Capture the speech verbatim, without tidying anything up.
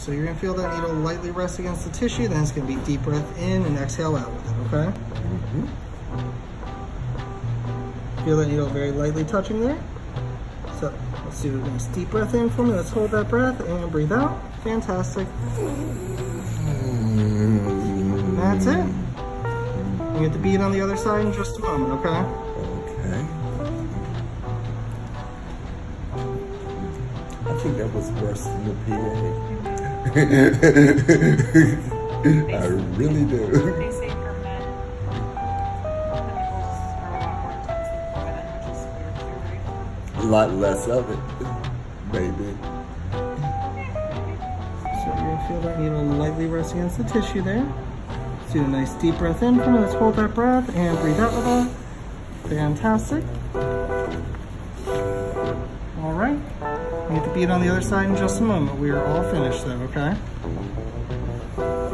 So you're gonna feel that needle lightly rest against the tissue, then it's gonna be deep breath in and exhale out with it, okay? Mm-hmm. Feel that needle very lightly touching there. So let's do a nice deep breath in for me. Let's hold that breath and breathe out. Fantastic. And that's it. You get the bead on the other side in just a moment, okay? Okay. I think that was worse than the P A. I really do. They say for men, the nipples are a lot more A lot less intense, but then which is weird theory. of it, maybe. So you're gonna feel that needle lightly rest against the tissue there. Let's do a nice deep breath in for me. Let's hold that breath and breathe out with that. Fantastic. All right. You get the bead on the other side in just a moment. We are all finished though, okay?